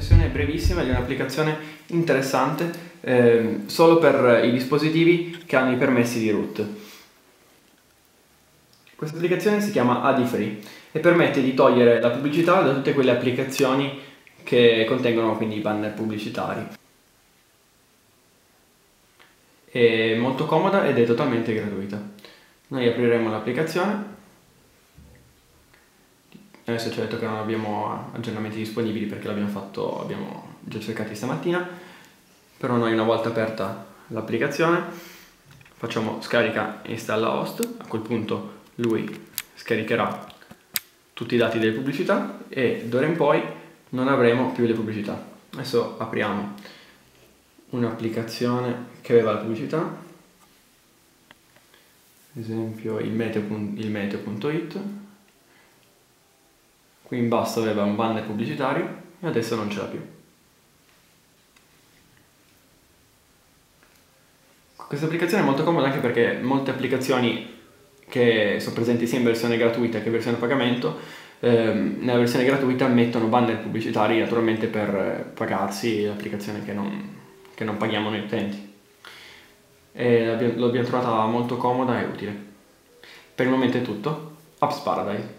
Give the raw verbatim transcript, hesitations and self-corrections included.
recensione brevissima di un'applicazione interessante eh, solo per i dispositivi che hanno i permessi di root. Questa applicazione si chiama AdiFree e permette di togliere la pubblicità da tutte quelle applicazioni che contengono quindi banner pubblicitari. È molto comoda ed è totalmente gratuita. Noi apriremo l'applicazione. Adesso ci ha detto che non abbiamo aggiornamenti disponibili perché l'abbiamo fatto, abbiamo già cercati stamattina, però noi una volta aperta l'applicazione facciamo scarica e installa host. A quel punto lui scaricherà tutti i dati delle pubblicità e d'ora in poi non avremo più le pubblicità. Adesso apriamo un'applicazione che aveva la pubblicità, ad esempio il meteo punto it. Qui in basso aveva un banner pubblicitario e adesso non ce l'ha più. Questa applicazione è molto comoda anche perché molte applicazioni che sono presenti sia in versione gratuita che in versione a pagamento, ehm, nella versione gratuita mettono banner pubblicitari naturalmente per pagarsi l'applicazione che non, che non paghiamo noi utenti. E l'abbiamo trovata molto comoda e utile. Per il momento è tutto. Apps Paradise.